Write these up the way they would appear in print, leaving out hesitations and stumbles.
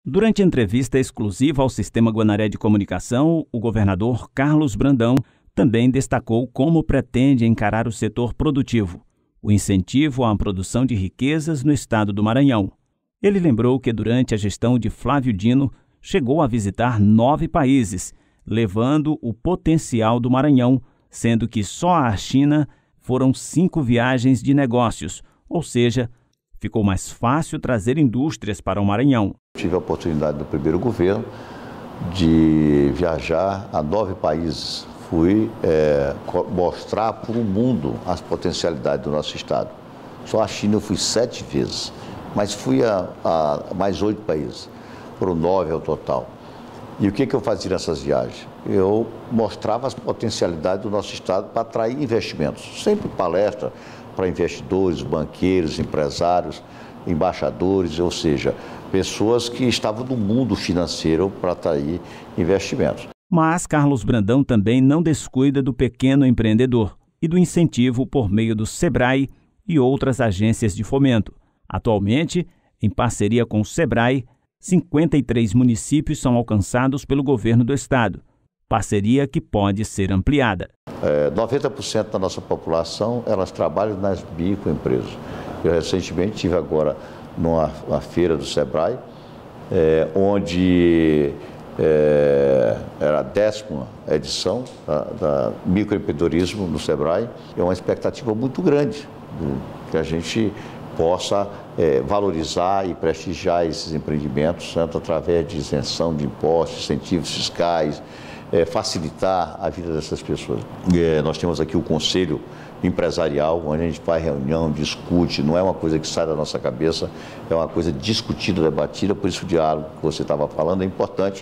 Durante entrevista exclusiva ao Sistema Guanaré de Comunicação, o governador Carlos Brandão também destacou como pretende encarar o setor produtivo, o incentivo à produção de riquezas no estado do Maranhão. Ele lembrou que durante a gestão de Flávio Dino, chegou a visitar 9 países, levando o potencial do Maranhão, sendo que só à China foram 5 viagens de negócios, ou seja, ficou mais fácil trazer indústrias para o Maranhão. Tive a oportunidade do primeiro governo de viajar a 9 países. Fui mostrar para o mundo as potencialidades do nosso estado. Só a China eu fui 7 vezes, mas fui a mais 8 países, foram 9 ao total. E o que eu fazia nessas viagens? Eu mostrava as potencialidades do nosso estado para atrair investimentos. Sempre palestra para investidores, banqueiros, empresários, embaixadores, ou seja, pessoas que estavam no mundo financeiro para atrair investimentos. Mas Carlos Brandão também não descuida do pequeno empreendedor e do incentivo por meio do Sebrae e outras agências de fomento. Atualmente, em parceria com o Sebrae, 53 municípios são alcançados pelo governo do estado, parceria que pode ser ampliada. 90% da nossa população, elas trabalham nas microempresas. Eu recentemente estive agora numa feira do Sebrae, onde era a 10ª edição da microempreendedorismo no Sebrae. É uma expectativa muito grande que a gente possa valorizar e prestigiar esses empreendimentos, tanto através de isenção de impostos, incentivos fiscais, facilitar a vida dessas pessoas. Nós temos aqui o Conselho Empresarial, onde a gente faz reunião, discute, não é uma coisa que sai da nossa cabeça, é uma coisa discutida, debatida, por isso o diálogo que você estava falando é importante.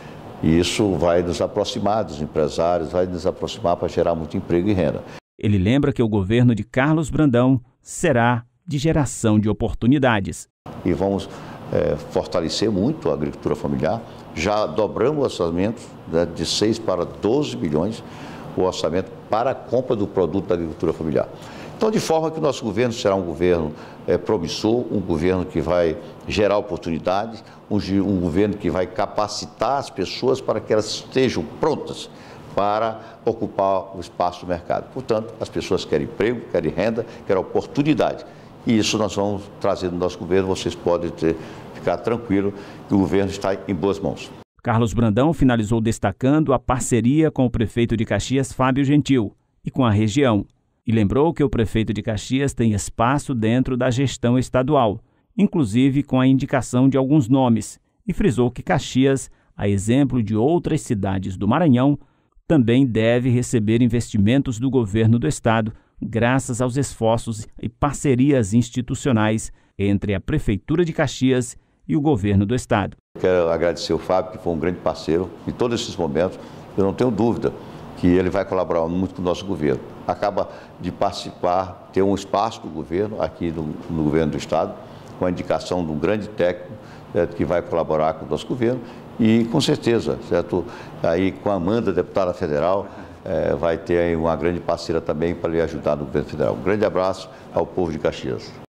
E isso vai nos aproximar dos empresários, vai nos aproximar para gerar muito emprego e renda. Ele lembra que o governo de Carlos Brandão será de geração de oportunidades. E vamos fortalecer muito a agricultura familiar. Já dobramos o orçamento de 6 para 12 bilhões, o orçamento para a compra do produto da agricultura familiar. Então, de forma que o nosso governo será um governo promissor, um governo que vai gerar oportunidades, um governo que vai capacitar as pessoas para que elas estejam prontas para ocupar o espaço do mercado. Portanto, as pessoas querem emprego, querem renda, querem oportunidade. E isso nós vamos trazer no nosso governo, vocês podem ficar tranquilos que o governo está em boas mãos. Carlos Brandão finalizou destacando a parceria com o prefeito de Caxias, Fábio Gentil, e com a região. E lembrou que o prefeito de Caxias tem espaço dentro da gestão estadual, inclusive com a indicação de alguns nomes, e frisou que Caxias, a exemplo de outras cidades do Maranhão, também deve receber investimentos do governo do estado, graças aos esforços e parcerias institucionais entre a Prefeitura de Caxias e o governo do estado. Quero agradecer ao Fábio, que foi um grande parceiro em todos esses momentos. Eu não tenho dúvida que ele vai colaborar muito com o nosso governo. Acaba de participar, ter um espaço do governo aqui no governo do estado, com a indicação de um grande técnico, certo, que vai colaborar com o nosso governo e, com certeza, certo, aí com a Amanda, deputada federal, vai ter aí uma grande parceira também para lhe ajudar no governo federal. Um grande abraço ao povo de Caxias.